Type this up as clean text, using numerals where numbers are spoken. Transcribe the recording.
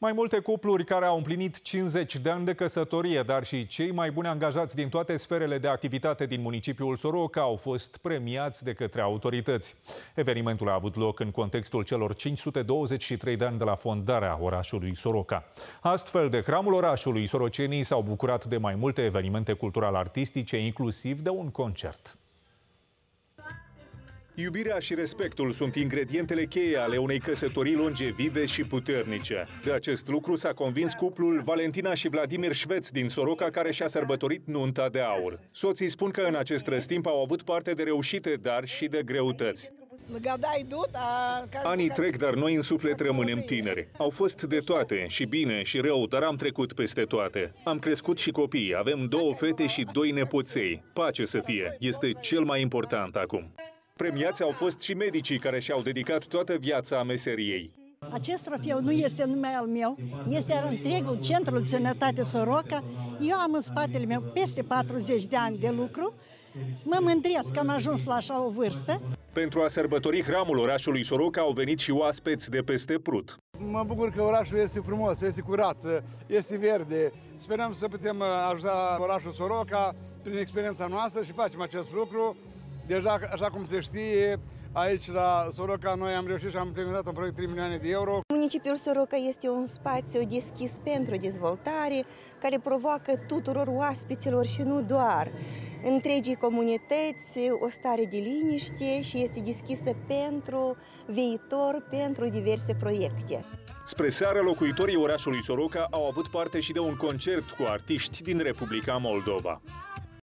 Mai multe cupluri care au împlinit 50 de ani de căsătorie, dar și cei mai buni angajați din toate sferele de activitate din municipiul Soroca au fost premiați de către autorități. Evenimentul a avut loc în contextul celor 523 de ani de la fondarea orașului Soroca. Astfel, de hramul orașului, sorocenii s-au bucurat de mai multe evenimente cultural-artistice, inclusiv de un concert. Iubirea și respectul sunt ingredientele cheie ale unei căsătorii longevive și puternice. De acest lucru s-a convins cuplul Valentina și Vladimir Șveț din Soroca, care și-a sărbătorit nunta de aur. Soții spun că în acest răstimp au avut parte de reușite, dar și de greutăți. Anii trec, dar noi în suflet rămânem tineri. Au fost de toate, și bine și rău, dar am trecut peste toate. Am crescut și copii, avem 2 fete și 2 nepoței. Pace să fie, este cel mai important acum. Premiați au fost și medicii care și-au dedicat toată viața meseriei. Acest trofeu nu este numai al meu, este al întregul Centrul de Sănătate Soroca. Eu am în spatele meu peste 40 de ani de lucru. Mă mândresc că am ajuns la așa o vârstă. Pentru a sărbători hramul orașului Soroca au venit și oaspeți de peste Prut. Mă bucur că orașul este frumos, este curat, este verde. Sperăm să putem ajuta orașul Soroca prin experiența noastră și facem acest lucru. Deja, așa cum se știe, aici la Soroca noi am reușit și am implementat un proiect de 3 milioane de euro. Municipiul Soroca este un spațiu deschis pentru dezvoltare, care provoacă tuturor oaspeților și nu doar întregii comunități o stare de liniște și este deschisă pentru viitor, pentru diverse proiecte. Spre seară, locuitorii orașului Soroca au avut parte și de un concert cu artiști din Republica Moldova.